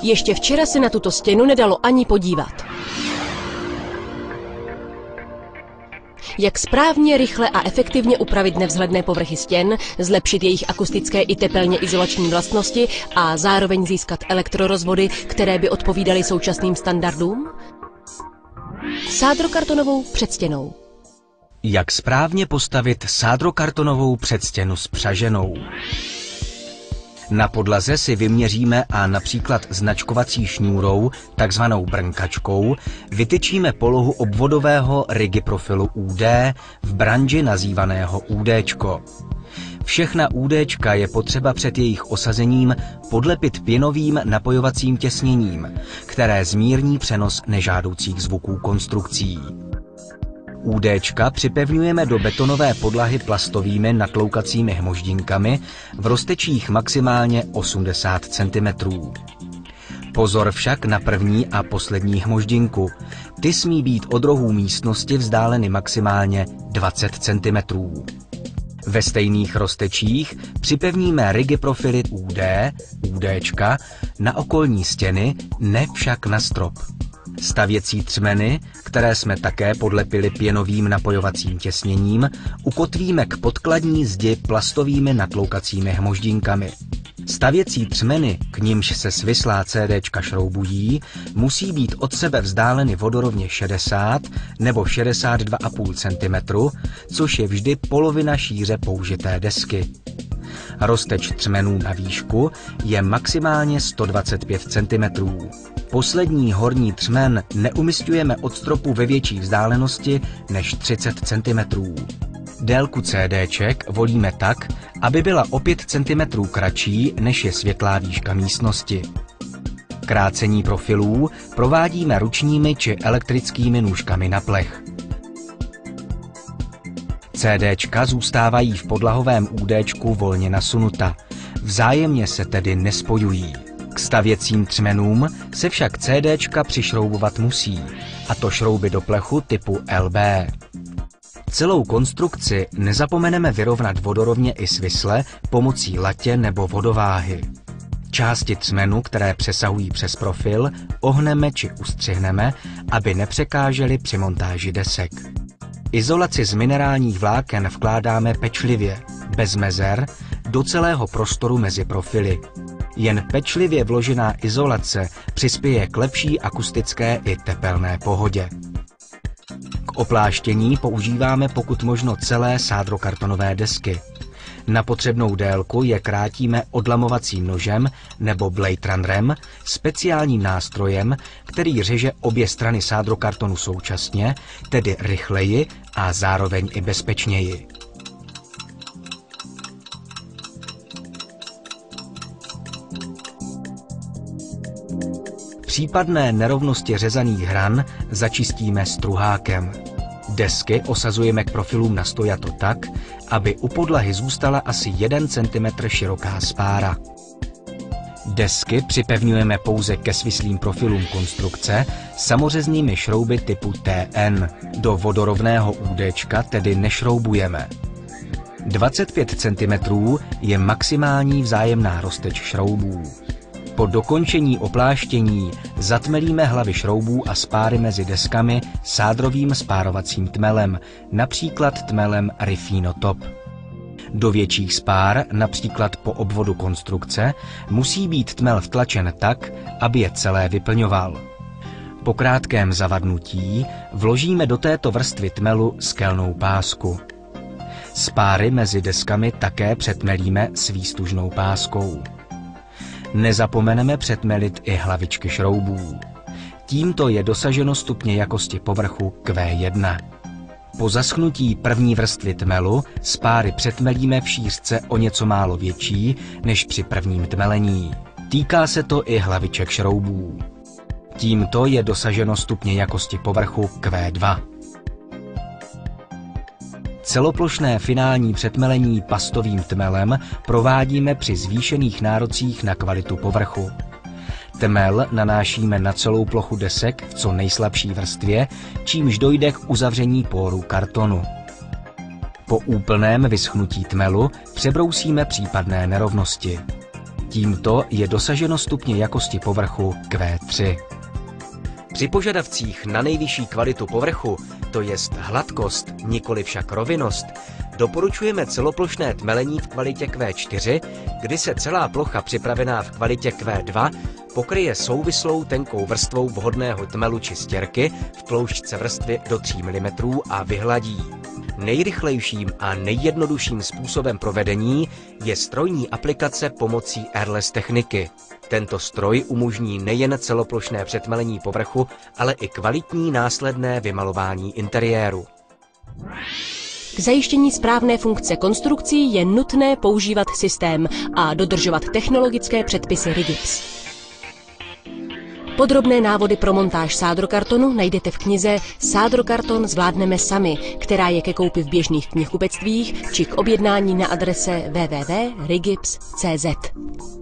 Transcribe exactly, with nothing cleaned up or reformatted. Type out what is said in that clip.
Ještě včera se na tuto stěnu nedalo ani podívat. Jak správně, rychle a efektivně upravit nevzhledné povrchy stěn, zlepšit jejich akustické i tepelně izolační vlastnosti a zároveň získat elektrorozvody, které by odpovídaly současným standardům? Sádrokartonovou předstěnou. Jak správně postavit sádrokartonovou předstěnu spřaženou? Na podlaze si vyměříme a například značkovací šňůrou, takzvanou brnkačkou, vytyčíme polohu obvodového rigiprofilu U D, v branži nazývaného UDčko. Všechna UDčka je potřeba před jejich osazením podlepit pěnovým napojovacím těsněním, které zmírní přenos nežádoucích zvuků konstrukcí. UDčka připevňujeme do betonové podlahy plastovými natloukacími hmoždinkami v roztečích maximálně osmdesát centimetrů. Pozor však na první a poslední hmoždinku. Ty smí být od rohů místnosti vzdáleny maximálně dvacet centimetrů. Ve stejných roztečích připevníme rigiprofily U D, UDčka, na okolní stěny, ne však na strop. Stavěcí třmeny, které jsme také podlepili pěnovým napojovacím těsněním, ukotvíme k podkladní zdi plastovými natloukacími hmoždinkami. Stavěcí třmeny, k nimž se svislá CDčka šroubují, musí být od sebe vzdáleny vodorovně šedesát nebo šedesát dva a půl centimetru, což je vždy polovina šíře použité desky. Rozteč třmenů na výšku je maximálně sto dvacet pět centimetrů. Poslední horní třmen neumisťujeme od stropu ve větší vzdálenosti než třicet centimetrů. Délku CDček volíme tak, aby byla o pět centimetrů kratší, než je světlá výška místnosti. Krácení profilů provádíme ručními či elektrickými nůžkami na plech. CDčka zůstávají v podlahovém UDčku volně nasunuta, vzájemně se tedy nespojují. K stavěcím třmenům se však CDčka přišroubovat musí, a to šrouby do plechu typu L B. Celou konstrukci nezapomeneme vyrovnat vodorovně i svisle pomocí latě nebo vodováhy. Části třmenu, které přesahují přes profil, ohneme či ustřihneme, aby nepřekážely při montáži desek. Izolaci z minerálních vláken vkládáme pečlivě, bez mezer, do celého prostoru mezi profily. Jen pečlivě vložená izolace přispěje k lepší akustické i tepelné pohodě. K opláštění používáme pokud možno celé sádrokartonové desky. Na potřebnou délku je krátíme odlamovacím nožem nebo blade runnerem, speciálním nástrojem, který řeže obě strany sádrokartonu současně, tedy rychleji a zároveň i bezpečněji. Případné nerovnosti řezaných hran začistíme struhákem. Desky osazujeme k profilům na stojato tak, aby u podlahy zůstala asi jeden centimetr široká spára. Desky připevňujeme pouze ke svislým profilům konstrukce samořeznými šrouby typu T N. Do vodorovného UDčka tedy nešroubujeme. dvacet pět centimetrů je maximální vzájemná rozteč šroubů. Po dokončení opláštění zatmelíme hlavy šroubů a spáry mezi deskami sádrovým spárovacím tmelem, například tmelem Rifino Top. Do větších spár, například po obvodu konstrukce, musí být tmel vtlačen tak, aby je celé vyplňoval. Po krátkém zavadnutí vložíme do této vrstvy tmelu skelnou pásku. Spáry mezi deskami také přetmelíme s výstužnou páskou. Nezapomeneme přetmelit i hlavičky šroubů. Tímto je dosaženo stupně jakosti povrchu Q jedna. Po zaschnutí první vrstvy tmelu spáry přetmelíme v šířce o něco málo větší než při prvním tmelení. Týká se to i hlaviček šroubů. Tímto je dosaženo stupně jakosti povrchu Q dva. Celoplošné finální přetmelení pastovým tmelem provádíme při zvýšených nárocích na kvalitu povrchu. Tmel nanášíme na celou plochu desek v co nejslabší vrstvě, čímž dojde k uzavření pórů kartonu. Po úplném vyschnutí tmelu přebrousíme případné nerovnosti. Tímto je dosaženo stupně jakosti povrchu Q tři. Při požadavcích na nejvyšší kvalitu povrchu, to jest hladkost, nikoli však rovinnost, doporučujeme celoplošné tmelení v kvalitě Q čtyři, kdy se celá plocha připravená v kvalitě Q dva pokryje souvislou tenkou vrstvou vhodného tmelu či stěrky v tloušťce vrstvy do tří milimetrů a vyhladí. Nejrychlejším a nejjednodušším způsobem provedení je strojní aplikace pomocí airless techniky. Tento stroj umožní nejen celoplošné přetmelení povrchu, ale i kvalitní následné vymalování interiéru. K zajištění správné funkce konstrukcí je nutné používat systém a dodržovat technologické předpisy Rigips. Podrobné návody pro montáž sádrokartonu najdete v knize Sádrokarton zvládneme sami, která je ke koupi v běžných knihkupectvích či k objednání na adrese w w w tečka rigips tečka c z.